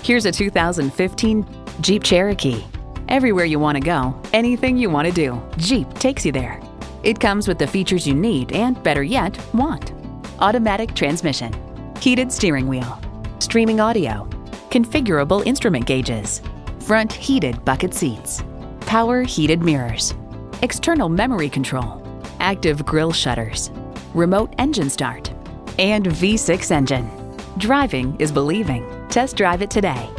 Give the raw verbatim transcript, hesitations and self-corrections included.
Here's a two thousand fifteen Jeep Cherokee. Everywhere you want to go, anything you want to do, Jeep takes you there. It comes with the features you need and, better yet, want. Automatic transmission, heated steering wheel, streaming audio, configurable instrument gauges, front heated bucket seats, power heated mirrors, external memory control, active grille shutters, remote engine start, and V six engine. Driving is believing. Test drive it today.